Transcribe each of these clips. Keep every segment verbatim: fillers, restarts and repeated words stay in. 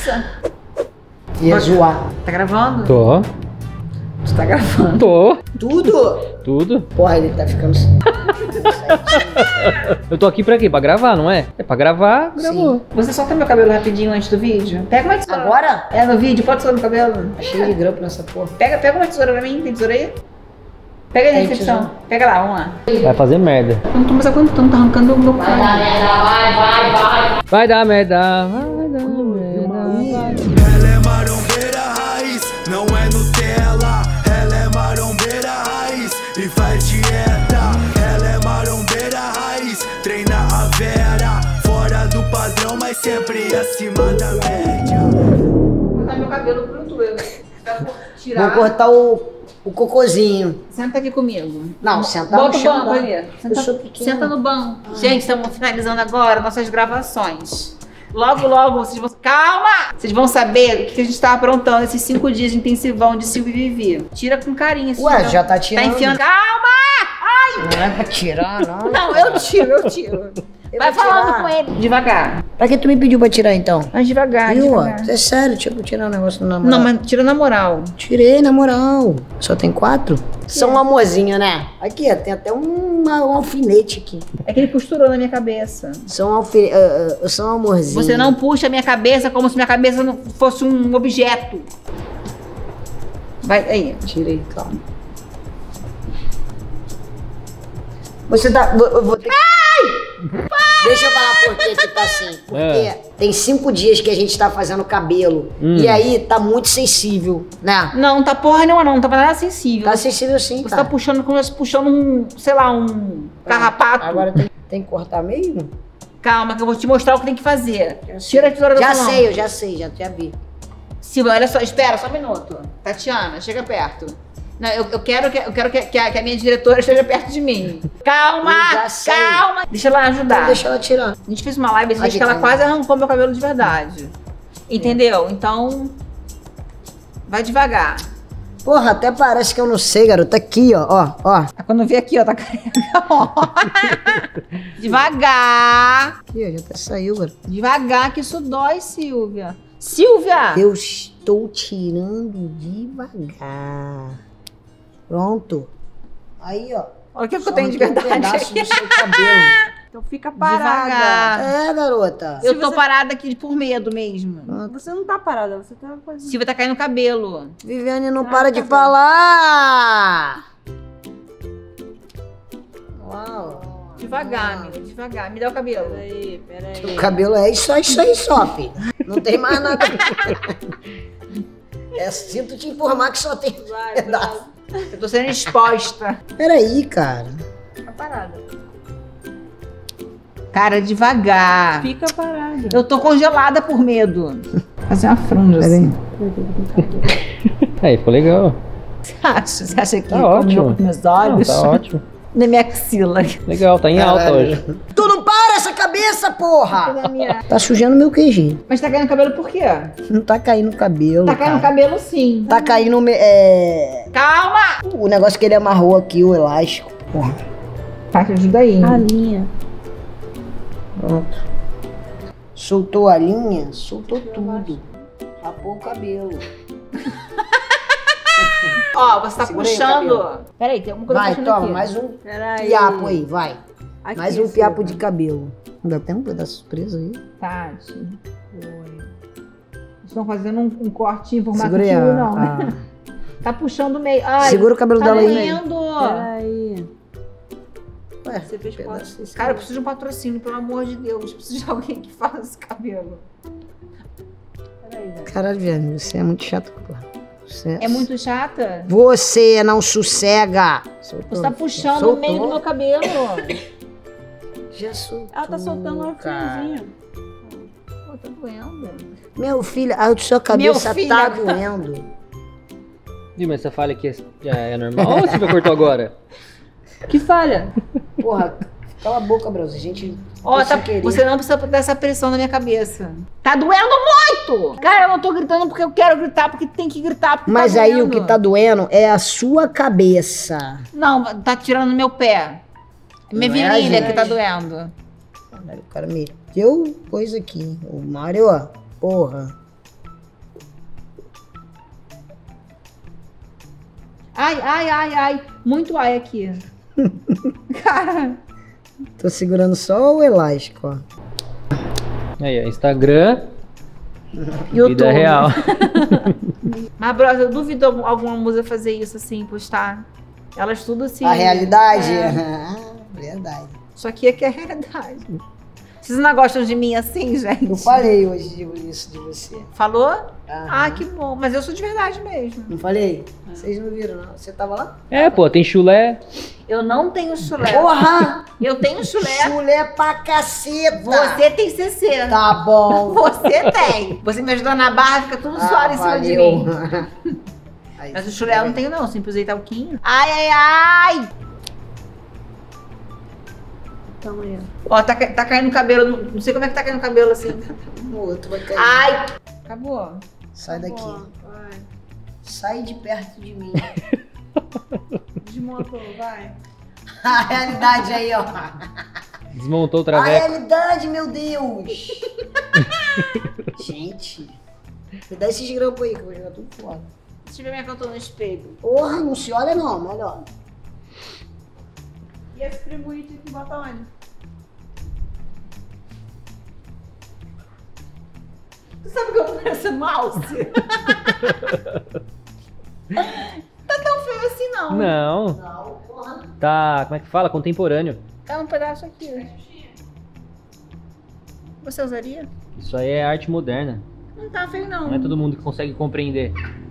Nossa. Ia zoar. Tá gravando? Tô. Tu tá gravando? Tô. Tudo? Tudo. Porra, ele tá ficando... Eu tô aqui pra quê? Pra gravar, não é? É pra gravar, gravou. Você solta meu cabelo rapidinho antes do vídeo? Pega uma tesoura. Agora? É, no vídeo, pode soltar meu cabelo. Cheio de grampo nessa porra. Pega, pega uma tesoura pra mim, tem tesoura aí? Pega aí na Tem recepção. tesoura. Pega lá, vamos lá. Vai fazer merda. Eu não tô mais aguentando, tá arrancando o meu Vai dar merda, vai, vai, vai. Vai dar merda, vai dar merda. Ela é marombeira raiz, não é Nutella. Ela é marombeira raiz e faz dieta. Ela é marombeira raiz, treina a vera. Fora do padrão, mas sempre acima da média. Vou cortar meu cabelo pro YouTube. Vai tirar. Vou cortar o, o cocôzinho. Senta aqui comigo. Não, senta Bota no o chão, banco dá. ali. Eu Senta, sou pequeno. senta no banco. Gente, estamos finalizando agora nossas gravações. Logo, logo, vocês vão... Calma! Vocês vão saber o que a gente tá aprontando esses cinco dias de intensivão de Silvio e Vivi. Tira com carinho. esse Ué, tirão. já tá tirando. Tá enfiando... Calma! Não é pra tirar, não. Não, eu tiro, eu tiro. Eu Vai vou falando tirar. com ele. Devagar. Pra que tu me pediu pra tirar então? Mas devagar, Viu? devagar. É sério, tipo, tirar o negócio na moral. Não, mas tira na moral. Tirei, na moral. Só tem quatro? São um amorzinho, né? Aqui, ó, tem até um, um alfinete aqui. É que ele costurou na minha cabeça. São, alfi... uh, uh, são amorzinhos. Você não puxa a minha cabeça como se minha cabeça não fosse um objeto. Vai, aí. Tirei, calma. Você tá... Eu eu vou ter que... Deixa eu falar por que que tá assim. Porque É. tem cinco dias que a gente tá fazendo cabelo. Hum. E aí tá muito sensível, né? Não, tá porra nenhuma não, não tá nada sensível. Tá sensível sim, Você tá. tá puxando como se puxando um, sei lá, um carrapato. Agora tem, tem que cortar mesmo? Calma, que eu vou te mostrar o que tem que fazer. Tira a tesoura da Já sua mão. sei, eu já sei, já, já vi. Silvia, olha só, espera só um minuto. Tatiana, chega perto. Não, eu, eu quero, que, eu quero que, que, a, que a minha diretora esteja perto de mim. Calma, Eu já sei. calma. Deixa ela ajudar. Então deixa ela tirar. A gente fez uma live esse dia Aqui, que ela tá. quase arrancou meu cabelo de verdade. Entendeu? Então, vai devagar. Porra, até parece que eu não sei, garota. Aqui, ó, ó, ó. Ah, quando eu vi aqui, ó, tá careca. ó. Devagar. Aqui, ó, já até saiu, garota. Devagar, que isso dói, Silvia. Silvia! Eu estou tirando devagar. Pronto. Aí, ó. Olha o que, que Só eu tenho de arranquei verdade um pedaço aqui. do seu cabelo. Então fica parada. Devagar. É, garota. Eu tô parada aqui por medo mesmo. Você não tá parada, você tá fazendo. Silvia tá caindo cabelo. Viviane não Ah, para de tá falar. Uau. Devagar, amiga, devagar. Me dá o cabelo. Peraí, peraí. O cabelo é isso, isso aí só, filho. Não tem mais nada. É, sinto te informar que só tem Vai, pedaço. Eu tô sendo exposta. Peraí, cara. Fica parada. Cara, devagar. Fica parada. Eu tô congelada por medo. Fazer uma franja assim. Aí, ficou legal. Você acha? Você acha que Tá combinou ótimo. com meus Não, olhos? tá ótimo. Na minha axila. Legal, tá em alta Caralho. hoje. Tu não para essa cabeça, porra! Na minha- Tá sujando meu Q G. Mas tá caindo cabelo por quê? Não tá caindo cabelo. Tá caindo cara. cabelo sim. Tá caindo. me- É... Calma! O negócio que ele amarrou aqui, o elástico. Porra. Tá, te ajuda aí. A linha. Pronto. Soltou a linha, soltou tudo. Rapou o cabelo. Ó, você tá Segura aí o puxando. Peraí, tem alguma coisa Vai, puxando toma, aqui. mais um Peraí. fiapo aí, vai. Aqui, Mais um Silvia. fiapo de cabelo. Ainda tem um pedaço preso aí. Tati. Oi. Estão fazendo um, um corte em formato Segura aí, de U, a- não. a- Tá puxando meio. Ai, Segura o cabelo tá dela aí. doendo. Peraí. Ué, Você fez pedaço quatro. desse Cara, eu preciso de um patrocínio, pelo amor de Deus. Preciso de alguém que faça esse cabelo. Peraí, velho. Caralho, Viane, você é muito chato, porra. Você É muito chata? Você não sossega. Soltou. Você tá puxando Soltou. o meio do meu cabelo. Já soltou, Ela tá soltando um cara. fiozinho. Pô, tá doendo. Meu filho, a sua cabeça filho. tá doendo. Ih, mas essa falha aqui é, é, é normal ou você cortou agora? Que falha? Porra, cala a boca, Brausa. A gente. Ó, sem tá, querer. você não precisa dar essa pressão na minha cabeça. Tá doendo muito! Cara, eu não tô gritando porque eu quero gritar, porque tem que gritar. Porque Mas tá aí doendo. o que tá doendo é a sua cabeça. Não, tá tirando meu pé. Minha Não é a virilha gente. que tá doendo. Caralho, o cara meteu coisa aqui. O Mário, ó. Porra. Ai, ai, ai, ai. Muito ai aqui. Cara. Tô segurando só o elástico, ó. Aí, ó, Instagram, YouTube. vida real. Mas, brother, eu duvido algum- alguma musa fazer isso assim, postar. Elas tudo assim. A realidade? É. Ah, verdade. Só que aqui é a realidade. Vocês não gostam de mim assim, gente? Eu falei hoje de- isso de você. Falou? Aham. Ah, que bom. Mas eu sou de verdade mesmo. Não falei? Vocês não viram, não? Você tava lá? É, pô, tem chulé. Eu não tenho chulé. Porra! Eu tenho chulé. Chulé pra caceta! Você tem C C. Tá bom. Você tem. Você me ajudou na barra, fica tudo Ah, suado em cima de valeu. mim. Aí, Mas o chulé eu não tenho não, sempre usei talquinho. Ai, ai, ai! Toma aí. Ó, tá, ca- tá caindo o cabelo, não- não sei como é que tá caindo o cabelo assim. O outro vai cair. Ai! Acabou. Sai daqui. Vai. Sai de perto de mim. Desmontou, vai. A realidade aí, ó. Desmontou o A traveco. realidade, meu Deus. Gente. Me dá esses grampos aí que eu vou jogar tudo fora. Deixa eu ver minha cantora no espelho. Porra, não se olha não, melhor. E esse primuíte aqui, bota onde? Tu sabe que eu tô parecendo alce? Tá tão feio assim não. Não, Não, porra. tá, como é que fala? Contemporâneo. Tá um pedaço aqui. Você usaria? Isso aí é arte moderna. Não tá feio não. Não é todo mundo que consegue compreender.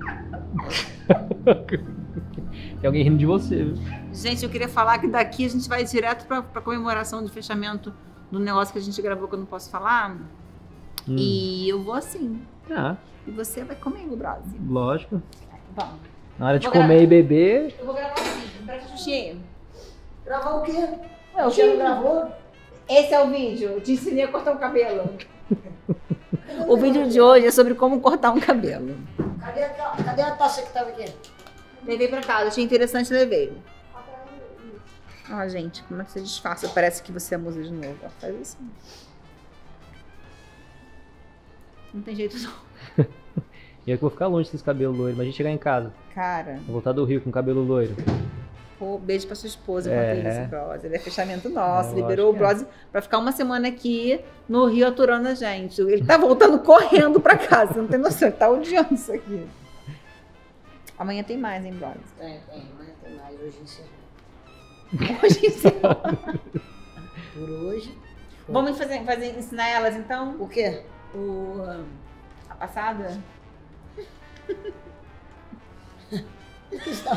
Tem alguém rindo de você, viu? Gente, eu queria falar que daqui a gente vai direto pra, pra comemoração de fechamento do negócio que a gente gravou que eu não posso falar. Hum. E eu vou assim. Ah, E você vai comigo, Brasil. lógico. Vamos. Na hora de Vou comer e beber, Eu vou gravar assim. Presta xuxinha. Gravar o quê? Ué, o Você não vídeo. gravou? Esse é o vídeo. Eu te ensinei a cortar o cabelo. O vídeo de hoje é sobre como cortar um cabelo. Cadê a, ta- cadê a taça que tava aqui? Levei pra casa, achei interessante, levei. Ó, gente, como é que você disfarça? Parece que você é musa de novo. Ó, faz isso. Não tem jeito não. e é que eu vou ficar longe desses cabelos loiros. Imagina chegar em casa, Cara, vou voltar do Rio com cabelo loiro. pô, beijo pra sua esposa É. enquanto isso, Brose. Ele é fechamento nosso. É, Liberou o lógico que é. Brose pra ficar uma semana aqui no Rio aturando a gente. Ele tá voltando correndo pra casa, você não tem noção. Ele tá odiando isso aqui. Amanhã tem mais, hein, Brose? Tem, tem, mas tem mais. Hoje encerrou. Hoje encerrou. Por hoje. Vamos fazer, fazer, ensinar elas, então? O quê? O, a passada? Por que você tá...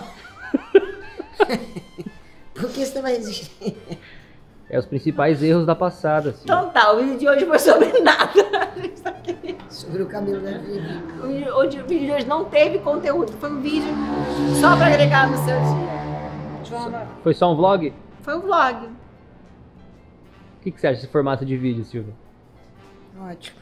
Por que você tava resistindo? É os principais erros da passada. Assim. Então tá, o vídeo de hoje foi sobre nada. Sobre o cabelo da Vivi. O vídeo, hoje, o vídeo de hoje não teve conteúdo, foi um vídeo só pra agregar no seu dia. Joana, Foi só um vlog? foi um vlog. O que, que você acha desse formato de vídeo, Silvia? Ótimo.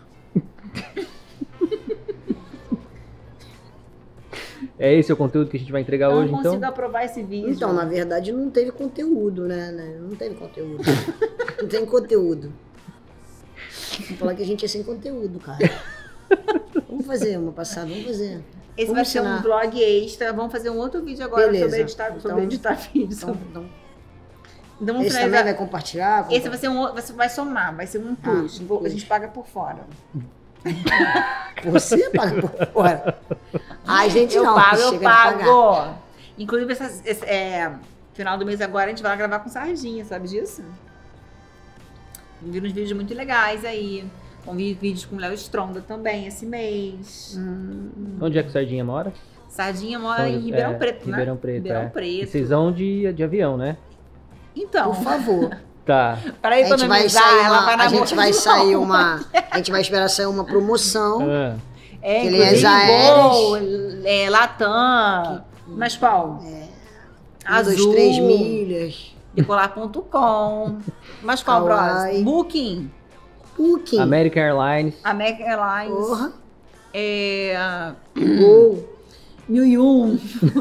É esse o conteúdo que a gente vai entregar Eu hoje, não então? consigo aprovar esse vídeo. Então, na verdade, não teve conteúdo, né? né? Não teve conteúdo. Não tem conteúdo. Vamos falar que a gente é sem conteúdo, cara. Vamos fazer uma passada, vamos fazer. Esse Vamos vai ser um ensinar. vlog extra. Vamos fazer um outro vídeo agora Beleza. sobre editar, sobre Então- editar vídeos. Então, então, Então, vamos esse também finalizar. vai compartilhar? Esse vai ser um outro, você vai somar, vai ser um plus. um Vou- a plus. gente paga por fora. Você paga por fora. A gente eu não, pago, eu chega a pagar. pago. Inclusive, essa, esse, é, final do mês agora, a gente vai lá gravar com Sardinha, sabe disso? Vão vir uns vídeos muito legais aí. Vão vir vídeos com o Léo Stronda também esse mês. Onde é que o Sardinha mora? Sardinha mora Onde- em Ribeirão é, Preto, né? Ribeirão Preto, Ribeirão é. Preto. E vocês vão de, de avião, né? Então, Por favor. Tá. para A gente vai economizar, sair ela uma, vai na a gente boca vai de sair mão. uma, a gente vai esperar sair uma promoção. Ah, É, que linhas inclusive, aéreas. Gol, é, Latam, mas qual? Um, Azul, dois, três milhas. decolar ponto com. Mas qual, Hawaii. Bros? Booking, Booking. American Airlines. American Airlines, Porra. é, Gol. mil e um,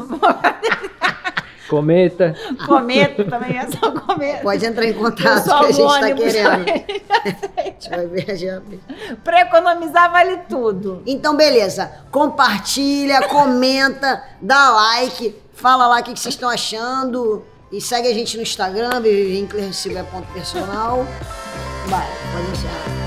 Cometa. Cometa também é só Cometa. Pode entrar em contato Pessoal que a do gente tá ônibus querendo. A gente vai viajar. Pra economizar vale tudo. Então, beleza. Compartilha, comenta, dá like, Fala lá o que que vocês estão achando. E segue a gente no Instagram, vivi winkler ponto personal. Vai, pode encerrar.